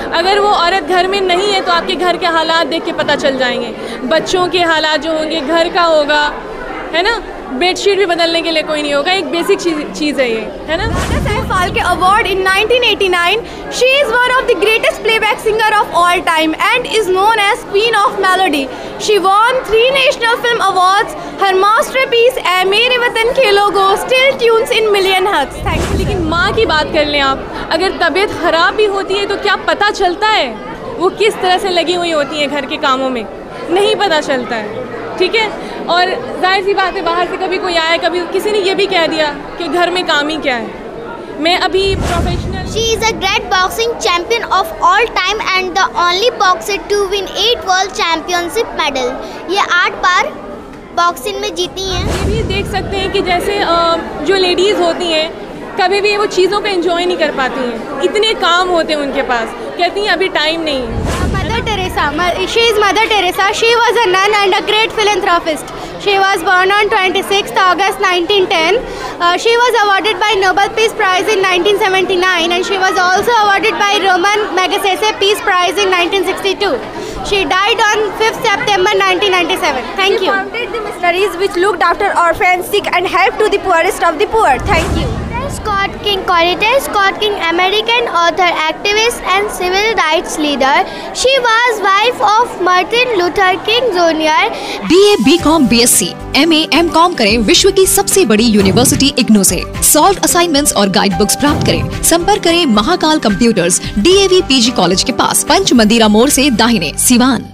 अगर वो औरत घर में नहीं है तो आपके घर के हालात देख के पता चल जाएंगे। बच्चों के हालात जो होंगे, घर का होगा, है ना, बेडशीट भी बदलने के लिए कोई नहीं होगा, एक बेसिक चीज़ है ये, है ना। Dada Saheb Phalke award in 1989. She is one of the greatest playback singer of all time and is known as Queen of Melody. She won 3 National Film Awards. Her masterpiece "ऐ मेरे वतन के लोगों" still tunes in million hearts. Thank you. लेकिन माँ की बात कर लें आप, अगर तबीयत ख़राब भी होती है तो क्या पता चलता है वो किस तरह से लगी हुई होती हैं घर के कामों में? नहीं पता चलता है, ठीक है। और जाहिर सी बात है, बाहर से कभी कोई आया, कभी किसी ने ये भी कह दिया कि घर में काम ही क्या है। मैं अभी professional. She is a great boxing champion of all time and the only boxer to win 8 World Championship medal. ये 8 बार बॉक्सिंग में जीती हैं। ये भी देख सकते हैं कि जैसे जो लेडीज़ होती हैं कभी भी वो चीज़ों को एंजॉय नहीं कर पाती हैं, इतने काम होते हैं उनके पास, कहती हैं अभी टाइम नहीं है। Mother Teresa. She is Mother Teresa. She was a nun and a great philanthropist. She was born on 26th August 1910. She was awarded by Nobel Peace Prize in 1979 and she was also awarded by Roman Magsaysay Peace Prize in 1962. She died on 5th September 1997. Thank you. She founded the missionaries which looked after orphans, sick and helped to the poorest of the poor. Thank you. Scott King, Coretta Scott King, American author, activist and civil rights leader. She was wife of Martin Luther King Jr. BA, BCom, BSc, MA, MCom करें विश्व की सबसे बड़ी university IGNOU से। Solve assignments और guide books प्राप्त करें। संपर्क करें Mahakal computers, DAV PG college के पास, पंच मंदिरा मोड़ से दाहिने, सिवान।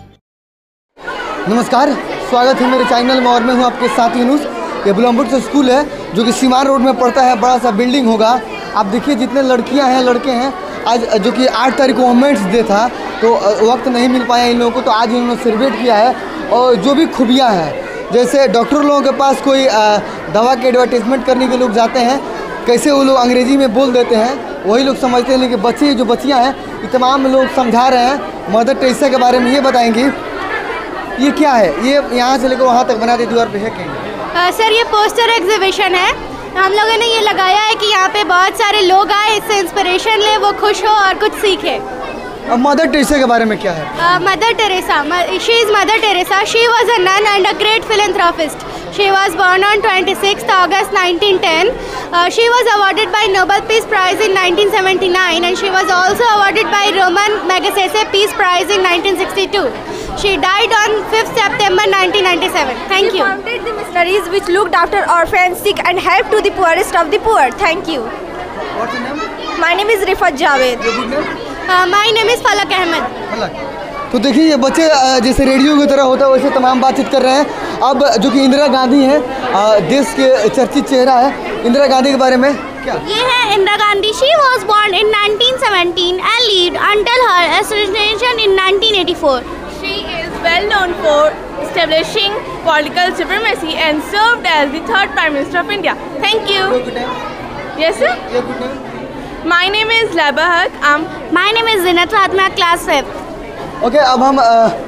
नमस्कार, स्वागत है मेरे चैनल में और मैं हूँ आपके साथ यूनुस। ये बुलंदपुर स्कूल है जो कि सीवान रोड में पड़ता है, बड़ा सा बिल्डिंग होगा। आप देखिए जितने लड़कियां हैं, लड़के हैं, आज जो कि 8 तारीख को वुमेंस डे था तो वक्त नहीं मिल पाया इन लोगों को, तो आज इन्होंने सेलिब्रेट किया है। और जो भी खूबियां हैं, जैसे डॉक्टर लोगों के पास कोई दवा के एडवर्टीजमेंट करने के लोग जाते हैं, कैसे वो लोग अंग्रेज़ी में बोल देते हैं, वही लोग समझते हैं। लेकिन बच्चे जो बच्चियाँ हैं, ये तमाम लोग समझा रहे हैं। मदर टेरेसा के बारे में ये बताएंगी, ये क्या है, ये यहाँ से लेकर वहाँ तक बना दी दीवार पे है कहीं? सर ये पोस्टर एग्जीबिशन है, हम लोगों ने ये लगाया है कि यहाँ पे बहुत सारे लोग आए, इससे इंस्पिरेशन ले, वो खुश हो और कुछ सीखे। अब मदर टेरेसा के बारे में क्या है? Mother Teresa, she is mother Teresa. She was a nun and a great philanthropist. She was born on 26th August 1910. She was awarded by Nobel Peace Prize in 1979 and she was also awarded by Roman Magsaysay Peace Prize in 1962. She died on 5th September 1997. Thank you. She founded the missionaries which looked after orphans, sick and helped to the poorest of the poor. Thank you. What's your name? My name is Rifat Javed. Your good name? My name is Falak Ahmed. फलक। तो देखिए ये बच्चे जैसे radio की तरह होता है वैसे तमाम बातचीत कर रहे हैं। अब जो कि इंदिरा गांधी है, देश के चर्चित चेहरा है, इंदिरा गांधी के बारे में क्या? ये है Indira Gandhi. She was born in 1917 and lived until her assassination in 1984. She is well known for establishing political supremacy and served as the third Prime Minister of India. Thank you. Your good name? Yes sir. Your good name? My name is Laba Haq. My name is Zinat Fatma, class 5th. ओके, अब हम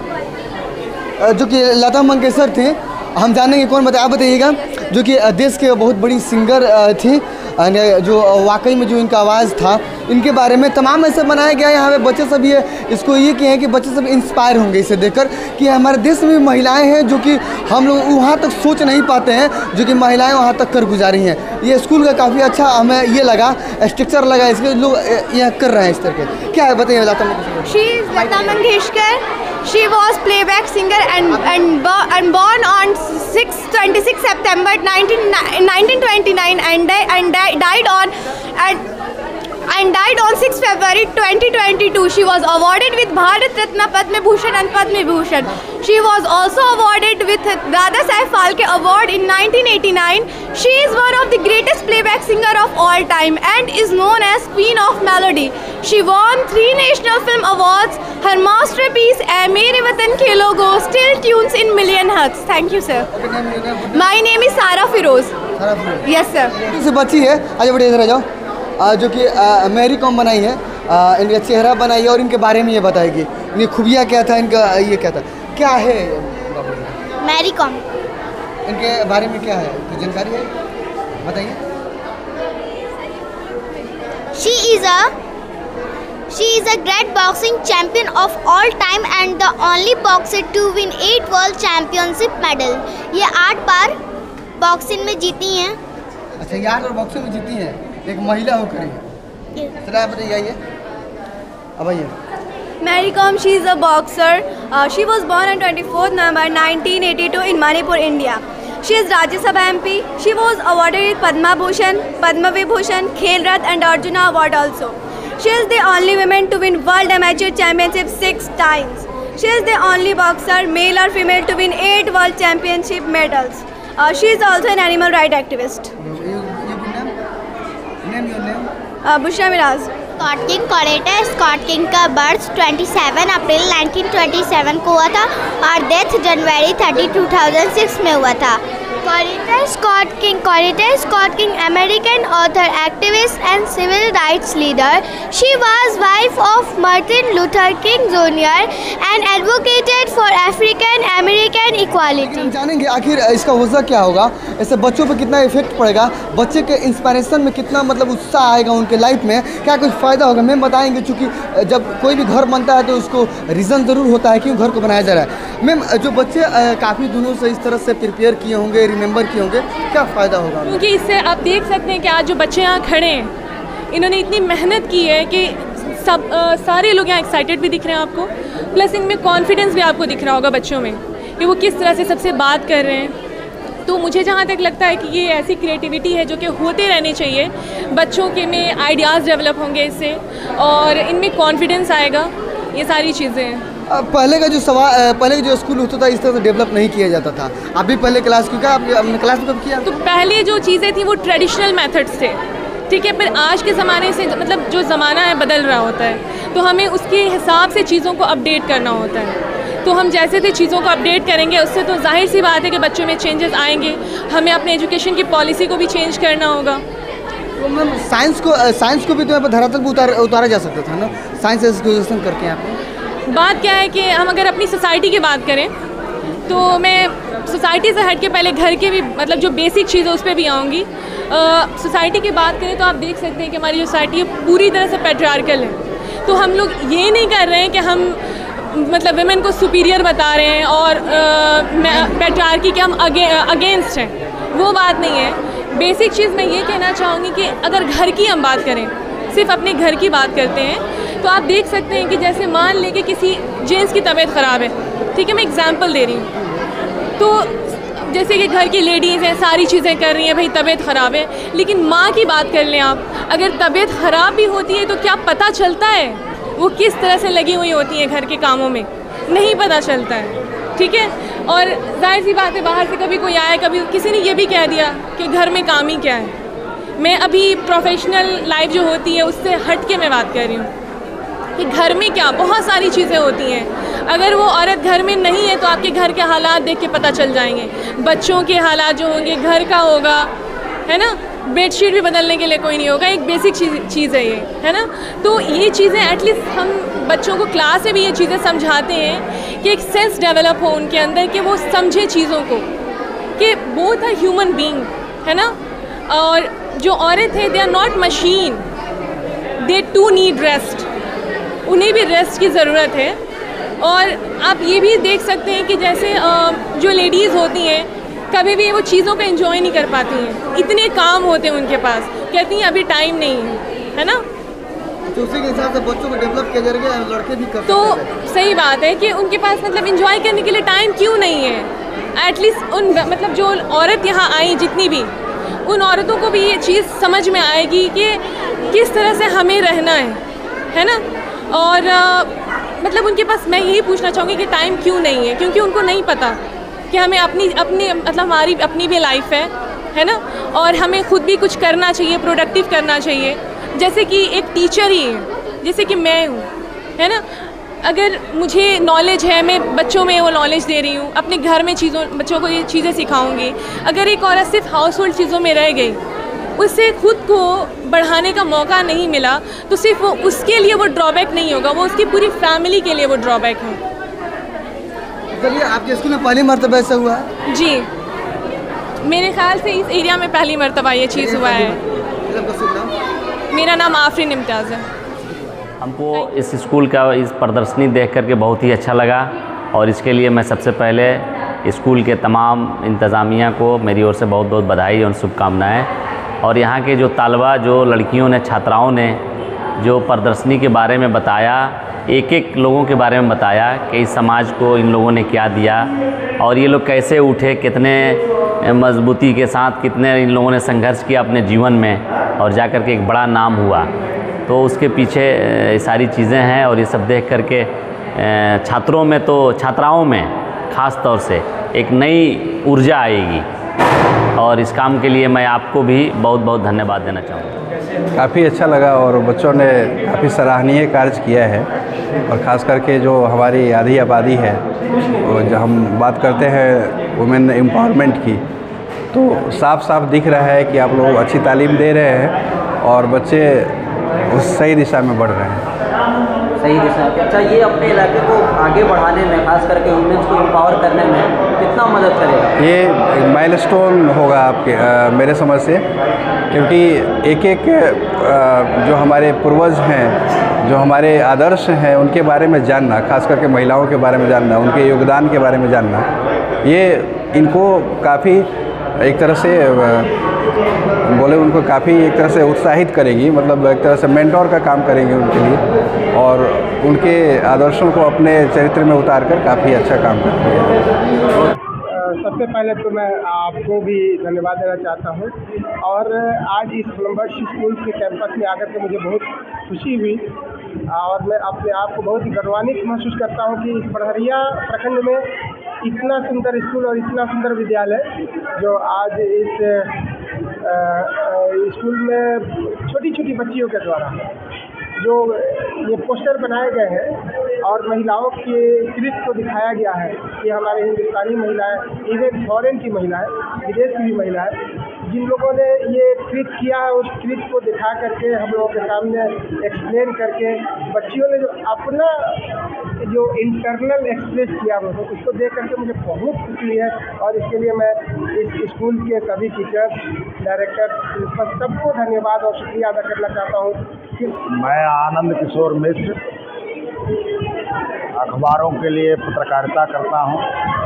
जो कि लता मंगेशकर थे, हम जानेंगे कौन बताया। आप बताइएगा, जो कि देश के बहुत बड़ी सिंगर थी, जो वाकई में जो इनका आवाज़ था, इनके बारे में तमाम ऐसे बनाया गया है। यहाँ पे बच्चे सब ये इसको ये किए हैं कि बच्चे सब इंस्पायर होंगे इसे देखकर कि हमारे देश में भी महिलाएं हैं जो कि हम लोग वहाँ तक सोच नहीं पाते हैं, जो कि महिलाएं वहाँ तक कर गुजारी हैं। ये स्कूल का काफ़ी अच्छा हमें ये लगा, स्ट्रक्चर लगा, इसके लोग यह कर रहे हैं इस तरह के। क्या है बताइए Lata Mangeshkar? She is Lata Mangeshkar. She was playback singer and born on 26 September 1929 and died on 6 February 2022. She was awarded with Bharat Ratna, Padma Bhushan and Padma Vibhushan. She was also awarded with Dada Saheeb Phalke Award in 1989. She is one of the greatest playback singer of all time and is known as Queen of Melody. She won 3 National Film Awards. Her masterpiece "ऐ मेरे वतन के लोगों" still tunes in million hearts. Thank you sir. My name is Sara Firoz. Yes sir. से बच्ची है, आज बड़े इधर आ जाओ, जो कि मैरी कॉम बनाई है, इनका चेहरा बनाई है और इनके बारे में ये बताएगी, इनकी खूबियाँ क्या था, इनका ये क्या था, क्या है मैरी कॉम. इनके बारे में क्या है, कुछ जानकारी है, बताइए। She is a She is a great boxing champion of all time and the only boxer to win 8 World Championship medal. ये 8 बार बॉक्सिंग में जीती हैं। अच्छा, 8 बार बॉक्सिंग में जीती हैं, एक महिला होकर ही। चला आप बताइए, अब आइए। Mary Kom, she is a boxer. She was born on 24th November 1982 in Manipur, India. She is Rajya Sabha MP. She was awarded with Padma Bhushan, Padma Vibhushan, Khel Ratna and Arjuna Award also. She is the only woman to win World Amateur Championship 6 times. She is the only boxer, male or female, to win 8 World Championship medals. She is also an animal rights activist. Name your name? Bushra Miraz. Scott King कॉलेट है। Scott King का birth 27 April 1927 को हुआ था और death जनवरी 30, 2006 में हुआ था। Scott King, American author, activist and civil rights leader. She was wife of Martin Luther King Jr. and advocated for African American equality. हम जानेंगे आखिर इसका वजह क्या होगा, ऐसे बच्चों पे कितना इफेक्ट पड़ेगा, बच्चे के इंस्पिरेशन में कितना मतलब उत्साह आएगा उनके लाइफ में, क्या कुछ फ़ायदा होगा, मैम बताएंगे। चूँकि जब कोई भी घर बनता है तो उसको रीज़न ज़रूर होता है क्यों घर को बनाया जा रहा है। मैम, जो बच्चे काफ़ी दिनों से इस तरह से प्रिपेयर किए होंगे, रिमेंबर किए होंगे, क्या फ़ायदा होगा? क्योंकि इससे आप देख सकते हैं कि आज जो बच्चे यहाँ खड़े हैं, इन्होंने इतनी मेहनत की है कि सारे लोग यहाँ एक्साइटेड भी दिख रहे हैं आपको, प्लस इनमें कॉन्फिडेंस भी आपको दिख रहा होगा बच्चों में कि वो किस तरह से सबसे बात कर रहे हैं। तो मुझे जहाँ तक लगता है कि ये ऐसी क्रिएटिविटी है जो कि होते रहनी चाहिए, बच्चों के में आइडियाज़ डेवलप होंगे इससे और इनमें कॉन्फिडेंस आएगा, ये सारी चीज़ें हैं। पहले का जो स्कूल होता था इस तरह से डेवलप नहीं किया जाता था। आप भी पहले क्लास क्यों, आपने क्लास में कब किया? तो पहले जो चीज़ें थी वो ट्रेडिशनल मेथड्स थे, ठीक है, पर आज के ज़माने से मतलब जो ज़माना है बदल रहा होता है, तो हमें उसके हिसाब से चीज़ों को अपडेट करना होता है। तो हम जैसे थे चीज़ों को अपडेट करेंगे, उससे तो जाहिर सी बात है कि बच्चों में चेंजेस आएंगे। हमें अपने एजुकेशन की पॉलिसी को भी चेंज करना होगा। तो मैम साइंस को भी तो यहाँ पर धरातल पर उतारा जा सकता था ना, साइंस एजुकेशन करके यहाँ पे। बात क्या है कि हम अगर अपनी सोसाइटी की बात करें तो मैं सोसाइटी से हट के पहले घर के भी मतलब जो बेसिक चीज़ है उस पर भी आऊँगी। सोसाइटी की बात करें तो आप देख सकते हैं कि हमारी जो सोसाइटी है पूरी तरह से पैट्रियार्कल है। तो हम लोग ये नहीं कर रहे हैं कि हम मतलब विमेन को सुपीरियर बता रहे हैं और पैट्रियार्की के हम अगेंस्ट हैं, वो बात नहीं है। बेसिक चीज़ मैं ये कहना चाहूँगी कि अगर घर की हम बात करें, सिर्फ अपने घर की बात करते हैं, तो आप देख सकते हैं कि जैसे मान लें कि किसी जेंट्स की तबीयत ख़राब है, ठीक है, मैं एग्जांपल दे रही हूँ, तो जैसे कि घर की लेडीज़ हैं, सारी चीज़ें कर रही हैं, भाई तबीयत ख़राब है, लेकिन माँ की बात कर लें आप, अगर तबीयत ख़राब भी होती है तो क्या पता चलता है वो किस तरह से लगी हुई होती हैं घर के कामों में, नहीं पता चलता है, ठीक है। और जाहिर सी बात है बाहर से कभी कोई आया, कभी किसी ने ये भी कह दिया कि घर में काम ही क्या है। मैं अभी प्रोफेशनल लाइफ जो होती है उससे हट के मैं बात कर रही हूँ कि घर में क्या बहुत सारी चीज़ें होती हैं। अगर वो औरत घर में नहीं है तो आपके घर के हालात देख के पता चल जाएंगे, बच्चों के हालात जो होंगे, घर का होगा, है ना, बेडशीट भी बदलने के लिए कोई नहीं होगा, एक बेसिक चीज़ है ये, है ना। तो ये चीज़ें एटलीस्ट हम बच्चों को क्लास में भी ये चीज़ें समझाते हैं कि एक सेंस डेवलप हो उनके अंदर कि वो समझे चीज़ों को कि बोथ आर ह्यूमन बीइंग, है ना। और जो औरत है they are not machine, they to need rest, उन्हें भी रेस्ट की ज़रूरत है। और आप ये भी देख सकते हैं कि जैसे जो लेडीज़ होती हैं कभी भी वो चीज़ों को एंजॉय नहीं कर पाती हैं, इतने काम होते हैं उनके पास, कहती हैं अभी टाइम नहीं है ना। तो उसी के हिसाब से बच्चों को डेवलप किया जाएगा, लड़के भी कर तो सही बात है कि उनके पास मतलब एंजॉय करने के लिए टाइम क्यों नहीं है। एटलीस्ट उन मतलब जो औरत यहाँ आई जितनी भी, उन औरतों को भी ये चीज़ समझ में आएगी कि किस तरह से हमें रहना है ना। और मतलब उनके पास मैं यही पूछना चाहूँगी कि टाइम क्यों नहीं है, क्योंकि उनको नहीं पता कि हमें अपनी मतलब हमारी अपनी भी लाइफ है ना, और हमें खुद भी कुछ करना चाहिए, प्रोडक्टिव करना चाहिए। जैसे कि एक टीचर ही है, जैसे कि मैं हूँ, है ना, अगर मुझे नॉलेज है, मैं बच्चों में वो नॉलेज दे रही हूँ, अपने घर में बच्चों को ये चीज़ें सिखाऊंगी। अगर एक औरत सिर्फ हाउस होल्ड चीज़ों में रह गई, उससे खुद को बढ़ाने का मौका नहीं मिला, तो सिर्फ वो उसके लिए वो ड्रॉबैक नहीं होगा, वो उसकी पूरी फैमिली के लिए वो ड्रॉबैक है। चलिए, आपके स्कूल में पहली मरतबा ऐसा हुआ है? जी, मेरे ख्याल से इस एरिया में पहली मरतबा ये चीज़ हुआ है। मेरा नाम मेरा नाम आफरीन इम्तियाज़ है। हमको इस स्कूल का इस प्रदर्शनी देख करके बहुत ही अच्छा लगा और इसके लिए मैं सबसे पहले स्कूल के तमाम इंतज़ामिया को मेरी ओर से बहुत बहुत बधाई और शुभकामनाएँ। और यहाँ के जो तालबा, जो लड़कियों ने, छात्राओं ने जो प्रदर्शनी के बारे में बताया, एक एक लोगों के बारे में बताया कि इस समाज को इन लोगों ने क्या दिया और ये लोग कैसे उठे, कितने मजबूती के साथ, कितने इन लोगों ने संघर्ष किया अपने जीवन में और जा कर के एक बड़ा नाम हुआ। तो उसके पीछे सारी चीज़ें हैं और ये सब देख कर के छात्रों में, तो छात्राओं में ख़ास तौर से एक नई ऊर्जा आएगी और इस काम के लिए मैं आपको भी बहुत बहुत धन्यवाद देना चाहूँगा। काफ़ी अच्छा लगा और बच्चों ने काफ़ी सराहनीय कार्य किया है और ख़ास करके जो हमारी आधी आबादी है, जब हम बात करते हैं वुमेन एम्पावरमेंट की, तो साफ साफ दिख रहा है कि आप लोग अच्छी तालीम दे रहे हैं और बच्चे उस सही दिशा में बढ़ रहे हैं। सही दिशा। अच्छा, ये अपने इलाके को आगे बढ़ाने में, खास करके वुमेन्स को एम्पावर करने में कितना मदद करेगा? ये माइलस्टोन होगा आपके मेरे समझ से, क्योंकि एक एक जो हमारे पूर्वज हैं, जो हमारे आदर्श हैं, उनके बारे में जानना, खास करके महिलाओं के बारे में जानना, उनके योगदान के बारे में जानना, ये इनको काफ़ी एक तरह से बोले उनको काफ़ी एक तरह से उत्साहित करेगी, मतलब एक तरह से मेंटोर का काम करेंगे उनके लिए और उनके आदर्शों को अपने चरित्र में उतार कर काफ़ी अच्छा काम करेंगे। सबसे पहले तो मैं आपको भी धन्यवाद देना चाहता हूं और आज इस कोलंबस स्कूल के कैंपस में आकर के मुझे बहुत खुशी हुई और मैं अपने आप को बहुत ही गौरवान्वित महसूस करता हूं कि इस बड़हरिया प्रखंड में इतना सुंदर स्कूल और इतना सुंदर विद्यालय जो आज इस स्कूल में छोटी छोटी बच्चियों के द्वारा जो ये पोस्टर बनाए गए हैं और महिलाओं के कृत्य को दिखाया गया है कि हमारे हिंदुस्तानी महिलाएं, इवन फॉरेन की महिलाएं, विदेश की भी महिलाएं, जिन लोगों ने ये कृत्य किया है, उस कृत्य को दिखा करके हम लोगों के सामने एक्सप्लेन करके बच्चियों ने जो अपना जो इंटरनल एक्सप्रेस किया वो, उसको देख करके मुझे बहुत खुशी हुई है और इसके लिए मैं इस स्कूल के सभी टीचर्स, डायरेक्टर्स, प्रिंसिपल सबको धन्यवाद और शुक्रिया अदा करना चाहता हूँ। मैं आनंद किशोर मिश्र अखबारों के लिए पत्रकारिता करता हूँ।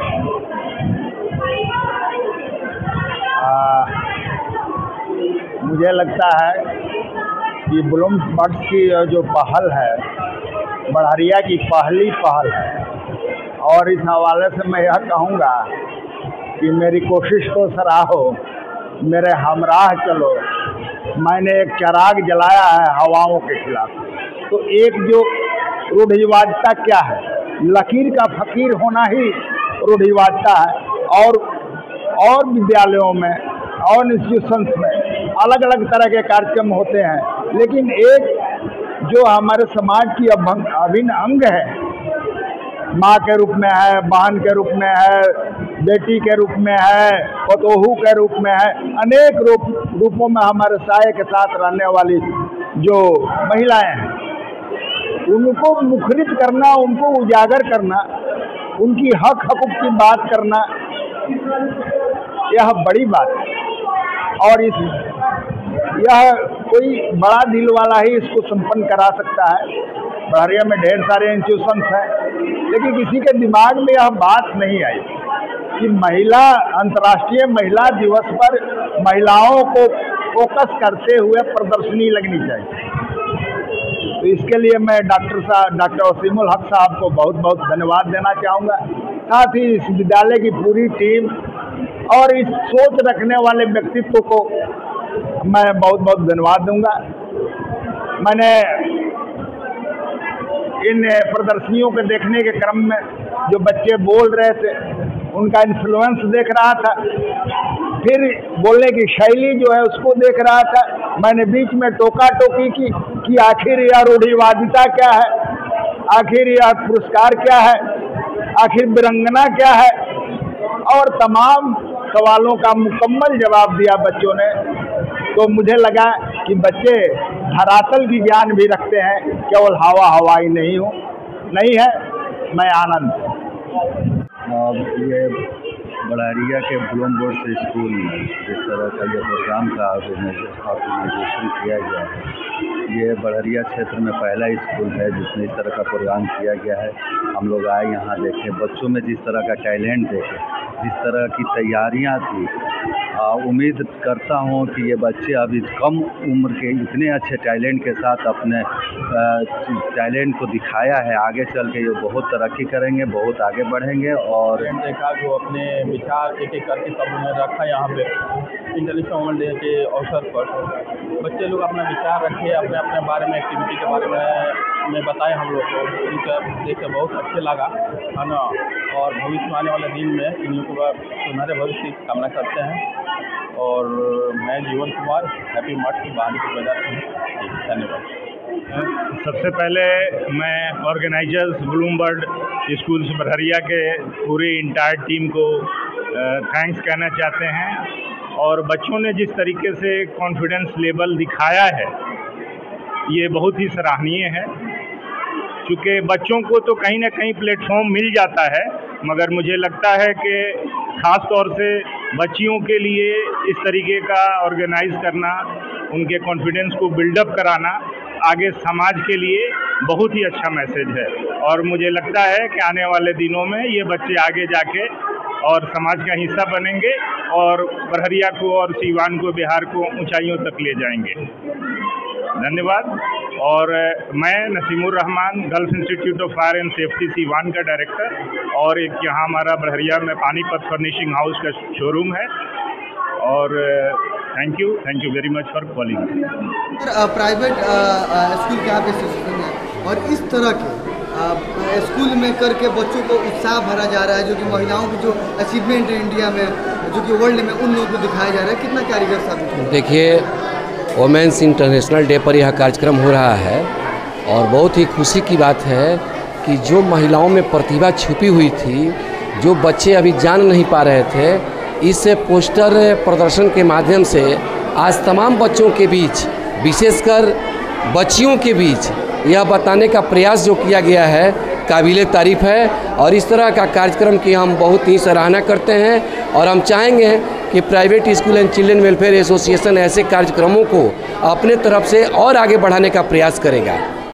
मुझे लगता है कि ब्लूमबर्ड्स की जो पहल है, बड़हरिया की पहली पहल है और इस हवाले से मैं यह कहूँगा कि मेरी कोशिश को सराहो, मेरे हमराह चलो। मैंने एक चिराग जलाया है हवाओं के खिलाफ। तो एक जो रूढ़िवादिता क्या है, लकीर का फकीर होना ही रूढ़िवादिता है और विद्यालयों में और इंस्टीट्यूशंस में अलग अलग तरह के कार्यक्रम होते हैं, लेकिन एक जो हमारे समाज की अभिन्न अंग है, माँ के रूप में है, बहन के रूप में है, बेटी के रूप में है, पतोहू के रूप में है, अनेक रूपों में हमारे साये के साथ रहने वाली जो महिलाएं हैं, उनको मुखरित करना, उनको उजागर करना, उनकी हक हकूक़ की बात करना, यह बड़ी बात है और यह कोई बड़ा दिल वाला ही इसको संपन्न करा सकता है। बड़हरिया में ढेर सारे इंस्टीट्यूशंस हैं, लेकिन किसी के दिमाग में यह बात नहीं आई कि अंतर्राष्ट्रीय महिला दिवस पर महिलाओं को फोकस करते हुए प्रदर्शनी लगनी चाहिए। तो इसके लिए मैं डॉक्टर वसीमुल हक साहब को बहुत बहुत धन्यवाद देना चाहूँगा, साथ ही इस विद्यालय की पूरी टीम और इस सोच रखने वाले व्यक्तित्व को मैं बहुत बहुत धन्यवाद दूंगा। मैंने इन प्रदर्शनियों के देखने के क्रम में जो बच्चे बोल रहे थे उनका इन्फ्लुएंस देख रहा था, फिर बोलने की शैली जो है उसको देख रहा था। मैंने बीच में टोका टोकी की कि आखिर यह रूढ़िवादिता क्या है, आखिर यह पुरस्कार क्या है, आखिर वीरंगना क्या है, और तमाम सवालों का मुकम्मल जवाब दिया बच्चों ने। तो मुझे लगा कि बच्चे धरातल की ज्ञान भी रखते हैं, केवल हवाई नहीं है। मैं आनंद। ये बड़हरिया के ब्लूम बोर्ड स्कूल में जिस तरह का ये प्रोग्राम का ऑर्गेनाइजेशन किया गया है, ये बड़हरिया क्षेत्र में पहला स्कूल है जिसमें इस तरह का प्रोग्राम किया गया है। हम लोग आए यहाँ देखें, बच्चों में जिस तरह का टैलेंट देखें, जिस तरह की तैयारियाँ थी। उम्मीद करता हूँ कि ये बच्चे अभी कम उम्र के इतने अच्छे टैलेंट के साथ अपने टैलेंट को दिखाया है, आगे चल के ये बहुत तरक्की करेंगे, बहुत आगे बढ़ेंगे। और देखा जो अपने विचार एक एक करके सब उन्होंने रखा यहाँ पे इंटरनेशनल वुमेन डे के अवसर पर। बच्चे लोग अपना विचार रखे, अपने अपने बारे में, एक्टिविटी के बारे में बताए हम लोग को, उनका देख के बहुत अच्छे लगा, है ना। और भविष्य में आने वाले दिन में इन लोगों का सुनहरे भविष्य की कामना करते हैं। और मैं जीवन कुमार हैप्पी मठ की बहादुर बाजार से, धन्यवाद। सबसे पहले मैं ऑर्गेनाइजर्स ब्लूमबर्ड स्कूल्स बड़हरिया के पूरी इंटायर टीम को थैंक्स कहना चाहते हैं। और बच्चों ने जिस तरीके से कॉन्फिडेंस लेवल दिखाया है ये बहुत ही सराहनीय है, क्योंकि बच्चों को तो कहीं ना कहीं प्लेटफॉर्म मिल जाता है, मगर मुझे लगता है कि ख़ास तौर से बच्चियों के लिए इस तरीके का ऑर्गेनाइज करना, उनके कॉन्फिडेंस को बिल्डअप कराना आगे समाज के लिए बहुत ही अच्छा मैसेज है। और मुझे लगता है कि आने वाले दिनों में ये बच्चे आगे जाके और समाज का हिस्सा बनेंगे और बड़हरिया को और सीवान को, बिहार को ऊंचाइयों तक ले जाएंगे। धन्यवाद। और मैं Nasimur Rahman, Gulf institute of fire and safety Siwan का डायरेक्टर, और एक यहाँ हमारा बड़हरिया में पानीपत फर्निशिंग हाउस का शोरूम है। और thank you very much for calling. Private school के यहाँ पे सिस्टम है और इस तरह के स्कूल में करके बच्चों को उत्साह भरा जा रहा है, जो कि महिलाओं की जो अचीवमेंट है इंडिया में, जो कि वर्ल्ड में, उन लोगों को दिखाया जा रहा है। कितना कारीगर साबित है। देखिए, वुमेन्स इंटरनेशनल डे पर यह कार्यक्रम हो रहा है और बहुत ही खुशी की बात है कि जो महिलाओं में प्रतिभा छुपी हुई थी, जो बच्चे अभी जान नहीं पा रहे थे, इस पोस्टर प्रदर्शन के माध्यम से आज तमाम बच्चों के बीच, विशेषकर बच्चियों के बीच यह बताने का प्रयास जो किया गया है काबिले तारीफ़ है। और इस तरह का कार्यक्रम की हम बहुत ही सराहना करते हैं और हम चाहेंगे कि private school and children welfare association ऐसे कार्यक्रमों को अपने तरफ से और आगे बढ़ाने का प्रयास करेगा।